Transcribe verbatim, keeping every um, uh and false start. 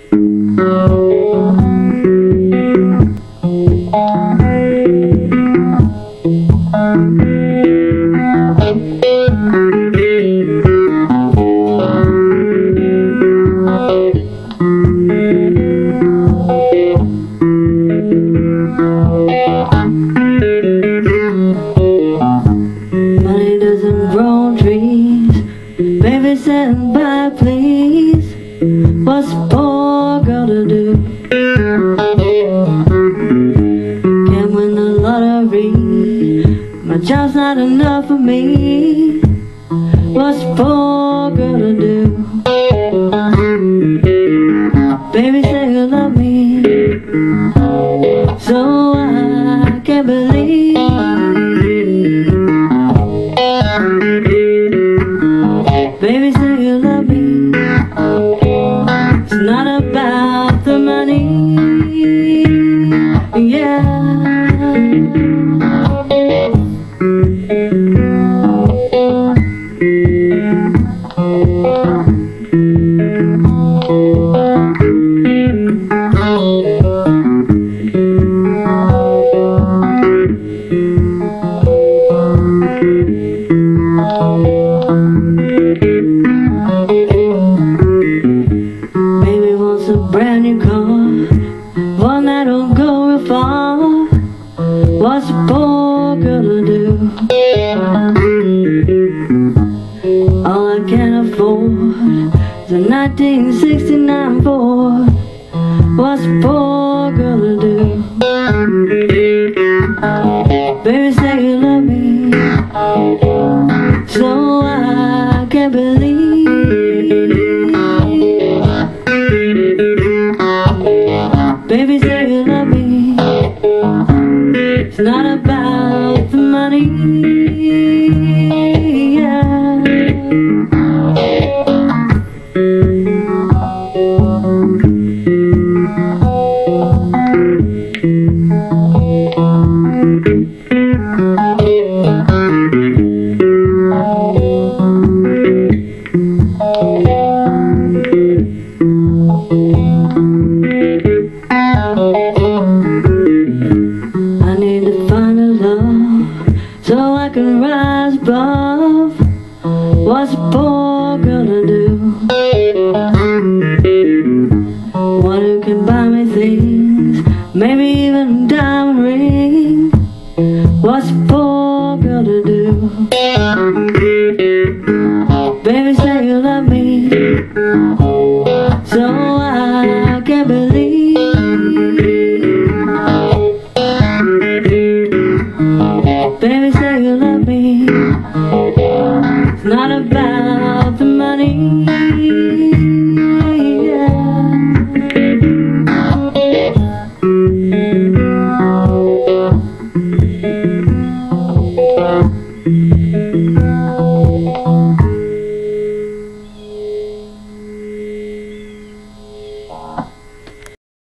Money doesn't grow on trees. Baby, stand by, please. What's a poor girl to do? Can't win the lottery. My job's not enough for me. What's a poor girl to do? Baby, say you love me, so I can't believe. Baby, say you love me. It's not about the money, yeah. Baby wants a brand new car, one that'll go real far. What's a poor girl to do? All I can afford is a nineteen sixty-nine Ford. What's a poor girl to do? Baby, say you love me, so I can't believe. Baby, say you love me. It's not about the money, yeah. I need to find a love so I can rise above. What's a poor girl to do? One who can buy me things, maybe even a diamond ring. What's a poor girl to do? Baby, say you love me, so I can't believe. Baby, say you love me.